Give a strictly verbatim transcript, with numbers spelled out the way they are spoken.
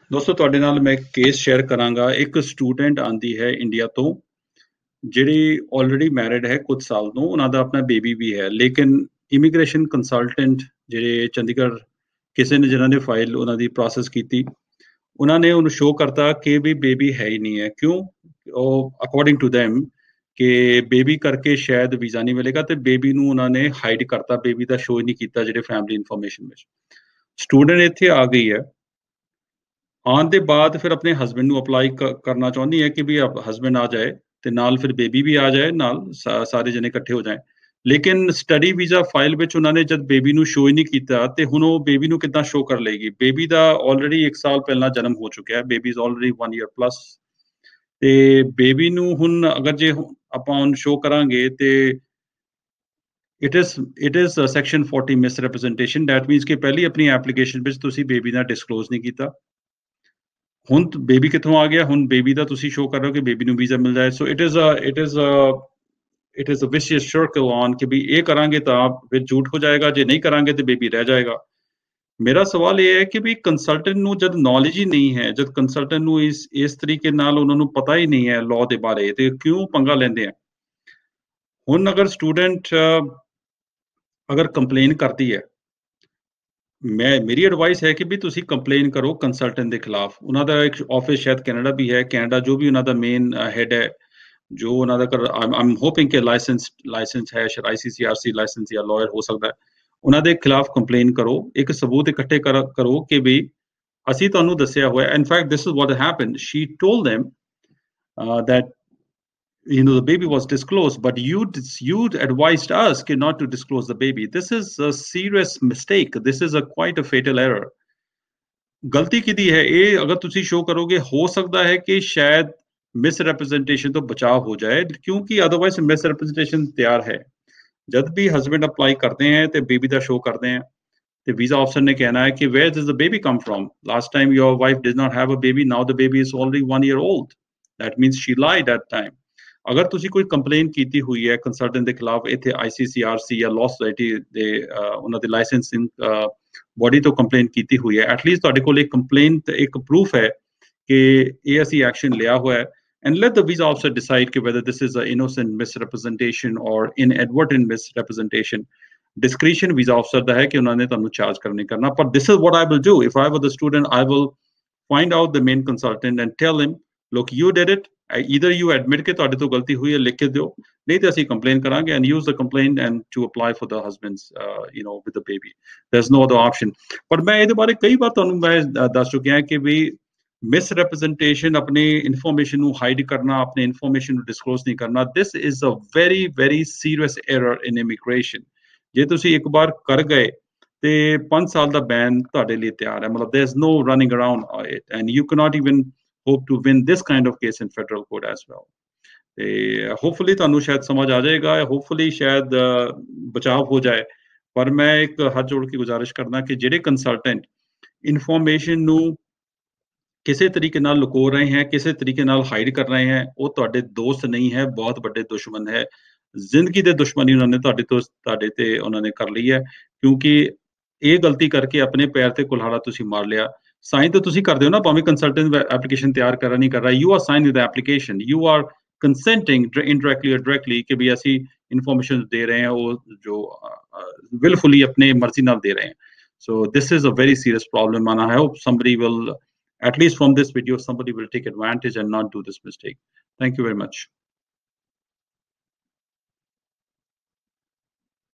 ਦੋਸਤੋ ਤੁਹਾਡੇ ਨਾਲ ਮੈਂ ਕੇਸ ਸ਼ੇਅਰ ਕਰਾਂਗਾ। ਇੱਕ ਸਟੂਡੈਂਟ ਆਂਦੀ ਹੈ ਇੰਡੀਆ ਤੋਂ, ਜਿਹੜੀ ਆਲਰੇਡੀ ਮੈਰਿਡ ਹੈ ਕੁਝ ਸਾਲ ਤੋਂ, ਉਹਨਾਂ ਦਾ ਆਪਣਾ ਬੇਬੀ ਵੀ ਹੈ। ਲੇਕਿਨ ਇਮੀਗ੍ਰੇਸ਼ਨ ਕੰਸਲਟੈਂਟ ਜਿਹੜੇ ਚੰਡੀਗੜ੍ਹ ਕਿਸੇ ਨੇ ਜਿਨ੍ਹਾਂ ਨੇ ਫਾਈਲ ਉਹਨਾਂ ਦੀ ਪ੍ਰੋਸੈਸ ਕੀਤੀ, ਉਹਨਾਂ ਨੇ ਉਹਨੂੰ ਸ਼ੋਅ ਕਰਤਾ ਕਿ ਵੀ ਬੇਬੀ ਹੈ ਹੀ ਨਹੀਂ ਹੈ। ਕਿਉਂ? ਉਹ ਅਕੋਰਡਿੰਗ ਟੂ them ਕਿ ਬੇਬੀ ਕਰਕੇ ਸ਼ਾਇਦ ਵੀਜ਼ਾ ਨਹੀਂ ਮਿਲੇਗਾ, ਤੇ ਬੇਬੀ ਨੂੰ ਉਹਨਾਂ ਨੇ ਹਾਈਡ ਕਰਤਾ, ਬੇਬੀ ਦਾ ਸ਼ੋਅ ਨਹੀਂ ਕੀਤਾ ਜਿਹੜੇ ਫੈਮਿਲੀ ਇਨਫੋਰਮੇਸ਼ਨ ਵਿੱਚ। ਸਟੂਡੈਂਟ ਇੱਥੇ ਆ ਗਈ ਹੈ, ਆਉਣ ਦੇ ਬਾਅਦ ਫਿਰ ਆਪਣੇ ਹਸਬੈਂਡ ਨੂੰ ਅਪਲਾਈ ਕਰਨਾ ਚਾਹੁੰਦੀ ਹੈ ਕਿ ਵੀ ਹਸਬੈਂਡ ਆ ਜਾਏ ਤੇ ਨਾਲ ਫਿਰ ਬੇਬੀ ਵੀ ਆ ਜਾਏ, ਨਾਲ ਸਾਰੇ ਜਣੇ ਇਕੱਠੇ ਹੋ ਜਾਏ। ਲੇਕਿਨ ਸਟੱਡੀ ਵੀਜ਼ਾ ਫਾਈਲ ਵਿੱਚ ਉਹਨਾਂ ਨੇ ਜਦ ਬੇਬੀ ਨੂੰ ਸ਼ੋਅ ਹੀ ਨਹੀਂ ਕੀਤਾ, ਤੇ ਹੁਣ ਉਹ ਬੇਬੀ ਨੂੰ ਕਿੱਦਾਂ ਸ਼ੋਅ ਕਰ ਲਏਗੀ? ਬੇਬੀ ਦਾ ਆਲਰੇਡੀ ਇੱਕ ਸਾਲ ਪਹਿਲਾਂ ਜਨਮ ਹੋ ਚੁੱਕਿਆ ਹੈ, baby is already one year plus. ਤੇ ਬੇਬੀ ਨੂੰ ਹੁਣ ਅਗਰ ਜੇ ਆਪਾਂ ਉਹਨੂੰ ਸ਼ੋਅ ਕਰਾਂਗੇ ਤੇ it is it is section forty misrepresentation. That means ਕਿ ਪਹਿਲੀ ਆਪਣੀ ਐਪਲੀਕੇਸ਼ਨ ਵਿੱਚ ਤੁਸੀਂ ਬੇਬੀ ਦਾ ਡਿਸਕਲੋਜ਼ ਨਹੀਂ ਕੀਤਾ। ਹੁਣ ਬੇਬੀ ਕਿੱਥੋਂ ਆ ਗਿਆ? ਹੁਣ ਬੇਬੀ ਦਾ ਤੁਸੀਂ ਸ਼ੋਅ ਕਰ ਰਹੇ ਹੋ ਕਿ ਬੇਬੀ ਨੂੰ ਵੀਜ਼ਾ ਮਿਲ ਜਾਏ। So it is a it is a it is a vicious circle on ਕਿ ਵੀ ਇਹ ਕਰਾਂਗੇ ਤਾਂ ਫਿਰ ਝੂਠ ਹੋ ਜਾਏਗਾ, ਜੇ ਨਹੀਂ ਕਰਾਂਗੇ ਤੇ ਬੇਬੀ ਰਹਿ ਜਾਏਗਾ। ਮੇਰਾ ਸਵਾਲ ਇਹ ਹੈ ਕਿ ਵੀ ਕੰਸਲਟੈਂਟ ਨੂੰ ਜਦ ਨੌਲੇਜ ਹੀ ਨਹੀਂ ਹੈ, ਜਦ ਕੰਸਲਟੈਂਟ ਨੂੰ ਇਸ ਇਸ ਤਰੀਕੇ ਨਾਲ ਉਹਨਾਂ ਨੂੰ ਪਤਾ ਹੀ ਨਹੀਂ ਹੈ ਲਾਅ ਦੇ ਬਾਰੇ, ਤੇ ਕਿਉਂ ਪੰਗਾ ਲੈਂਦੇ ਆ? ਹੁਣ ਅਗਰ ਸਟੂਡੈਂਟ ਅਗਰ ਕੰਪਲੇਨ ਕਰਦੀ ਹੈ, ਮੈਂ ਮੇਰੀ ਐਡਵਾਈਸ ਹੈ ਕਿ ਵੀ ਤੁਸੀਂ ਕੰਪਲੇਨ ਕਰੋ ਕੰਸਲਟੈਂਟ ਦੇ ਖਿਲਾਫ। ਉਹਨਾਂ ਦਾ ਇੱਕ ਆਫਿਸ ਸ਼ਾਇਦ ਕੈਨੇਡਾ ਵੀ ਹੈ, ਕੈਨੇਡਾ ਜੋ ਵੀ ਉਹਨਾਂ ਦਾ ਮੇਨ ਹੈਡ ਹੈ, ਜੋ ਉਹਨਾਂ ਦਾ ਆਮ ਹੋਪਿੰਗ ਕਿ ਲਾਇਸੈਂਸ ਲਾਇਸੈਂਸ ਹੈ, ਸ਼ਾਇਦ ਆਈਸੀਸੀਆਰਸੀ ਲਾਇਸੈਂਸ ਜਾਂ ਲਾਇਰ ਹੋ ਸਕਦਾ ਹੈ। ਉਹਨਾਂ ਦੇ ਖਿਲਾਫ ਕੰਪਲੇਨ ਕਰੋ, ਇੱਕ ਸਬੂਤ ਇਕੱਠੇ ਕਰੋ ਕਿ ਵੀ ਅਸੀਂ ਤੁਹਾਨੂੰ ਦੱਸਿਆ ਹੋਇਆ। In fact this is what happened, she told them uh, that you know the baby was disclosed, but you you advised us कि not to disclose the baby. This is a serious mistake. This is a quite a fatal error. ਗਲਤੀ ਕਿਹਦੀ ਹੈ ਇਹ? ਅਗਰ ਤੁਸੀਂ show ਕਰੋਗੇ, ਹੋ ਸਕਦਾ ਹੈ ਕਿ ਸ਼ਾਇਦ ਮਿਸਰੈਪ੍ਰੈਜ਼ੈਂਟੇਸ਼ਨ ਤੋਂ ਬਚਾਅ ਹੋ ਜਾਏ, ਕਿਉਂਕਿ ਅਦਰਵਾਈਜ਼ ਮਿਸਰੈਪ੍ਰੈਜ਼ੈਂਟੇਸ਼ਨ ਤਿਆਰ ਹੈ। ਜਦ ਵੀ ਹਸਬੈਂਡ ਅਪਲਾਈ ਕਰਦੇ हैं ਤੇ ਬੇਬੀ ਦਾ ਸ਼ੋਅ ਕਰਦੇ हैं, ਤੇ ਵੀਜ਼ਾ ਅਫਸਰ ਨੇ ਕਹਿਣਾ ਹੈ ਕਿ where does the baby come from? Last time your wife did not have a baby, now the baby is already one year old. That means she lied that time. ਅਗਰ ਤੁਸੀਂ ਕੋਈ ਕੰਪਲੇਨ ਕੀਤੀ ਹੋਈ ਹੈ ਕੰਸਲਟੈਂਟ ਦੇ ਖਿਲਾਫ, ਇੱਥੇ ICCRC ਜਾਂ ਲਾਅ ਸੋਸਾਇਟੀ ਦੇ ਉਹਨਾਂ ਦੇ ਲਾਇਸੈਂਸਿੰਗ ਬੋਡੀ ਤੋਂ ਕੰਪਲੇਨ ਕੀਤੀ ਹੋਈ ਹੈ, ਐਟਲੀਸਟ ਤੁਹਾਡੇ ਕੋਲ ਇੱਕ ਕੰਪਲੇਨ, ਇੱਕ ਪ੍ਰੂਫ ਹੈ ਕਿ ਇਹ ਅਸੀਂ ਐਕਸ਼ਨ ਲਿਆ ਹੋਇਆ ਹੈ। And let the visa officer decide कि whether this is an innocent misrepresentation or inadvertent misrepresentation. Discretion visa officer ਦਾ ਹੈ ਕਿ ਉਹਨਾਂ ਨੇ ਤੁਹਾਨੂੰ ਚਾਰਜ ਕਰਨੀ ਕਰਨਾ। ਪਰ this is what I will do if I were the student. I will find out the main consultant and tell him, look, you did it. Either you admit ਕਿ ਤੁਹਾਡੇ ਤੋਂ ਗਲਤੀ ਹੋਈ ਹੈ, ਲਿਖ ਕੇ ਦਿਓ, ਨਹੀਂ ਤੇ ਅਸੀਂ ਕੰਪਲੇਨ ਕਰਾਂਗੇ and use the complaint and to apply for the husband's uh, you know with the baby. There's no other option. ਪਰ ਮੈਂ ਇਹਦੇ ਬਾਰੇ ਕਈ ਵਾਰ ਤੁਹਾਨੂੰ ਮੈਂ ਦੱਸ ਚੁੱਕਿਆ ਕਿ ਵੀ ਮਿਸਰੈਪ੍ਰੈਜ਼ੈਂਟੇਸ਼ਨ, ਆਪਣੀ ਇਨਫੋਰਮੇਸ਼ਨ ਨੂੰ ਹਾਈਡ ਕਰਨਾ, ਆਪਣੀ ਇਨਫੋਰਮੇਸ਼ਨ ਨੂੰ ਡਿਸਕਲੋਜ਼ ਨਹੀਂ ਕਰਨਾ, this is a very very serious error in immigration. ਜੇ ਤੁਸੀਂ ਇੱਕ ਵਾਰ ਕਰ ਗਏ ਤੇ ਪੰਜ ਸਾਲ ਦਾ ਬੈਨ ਤੁਹਾਡੇ ਲਈ ਤਿਆਰ ਹੈ। ਮਤਲਬ there is no running around it and you cannot even hope to win this kind of case in federal court as well. ਤੇ ਹੋਪਫੁਲੀ ਤੁਹਾਨੂੰ ਸ਼ਾਇਦ ਸਮਝ ਆ ਜਾਏਗਾ, ਹੋਪਫੁਲੀ ਸ਼ਾਇਦ ਬਚਾਅ ਹੋ ਜਾਏ। ਪਰ ਮੈਂ ਇੱਕ ਹੱਥ ਜੋੜ ਕੇ ਗੁਜ਼ਾਰਿਸ਼ ਕਰਦਾ ਕਿ ਜਿਹੜੇ ਕੰਸਲਟੈਂਟ ਇਨਫੋਰਮੇਸ਼ਨ ਨੂੰ ਕਿਸੇ ਤਰੀਕੇ ਨਾਲ ਲੁਕੋ ਰਹੇ ਹੈ, ਕਿਸੇ ਤਰੀਕੇ ਨਾਲ ਹਾਈਡ ਕਰ ਰਹੇ ਹੈ, ਉਹ ਤੁਹਾਡੇ ਦੋਸਤ ਨਹੀਂ ਹੈ, ਬਹੁਤ ਵੱਡੇ ਦੁਸ਼ਮਣ ਹੈ। ਜ਼ਿੰਦਗੀ ਦੇ ਦੁਸ਼ਮਣੀ ਉਹਨਾਂ ਨੇ ਤੁਹਾਡੇ ਤੋਂ ਤੁਹਾਡੇ ਤੇ ਉਹਨਾਂ ਨੇ ਕਰ ਲਈ ਹੈ, ਕਿਉਂਕਿ ਇਹ ਗਲਤੀ ਕਰਕੇ ਆਪਣੇ ਪੈਰ ਤੇ ਕੁਲਹਾੜਾ ਤੁਸੀਂ ਮਾਰ ਲਿਆ। ਸਾਈਨ ਤਾਂ ਤੁਸੀਂ ਕਰਦੇ ਹੋ ਨਾ, ਭਾਵੇਂ ਕੰਸਲਟੈਂਟ ਐਪਲੀਕੇਸ਼ਨ ਤਿਆਰ ਕਰ ਨਹੀਂ ਕਰ ਰਹਾ, you are sign with application, you are consenting indirectly or directly ਕਿ ਵੀ ਅਸੀਂ ਇਨਫੋਰਮੇਸ਼ਨ ਦੇ ਰਹੇ ਹਾਂ, ਉਹ ਜੋ ਵਿਲਫੁਲੀ ਆਪਣੇ ਮਰਜ਼ੀ ਨਾਲ ਦੇ ਰਹੇ ਹਾਂ। So this is a very serious problem, and I hope somebody will, at least from this video, somebody will take advantage and not do this mistake. Thank you very much.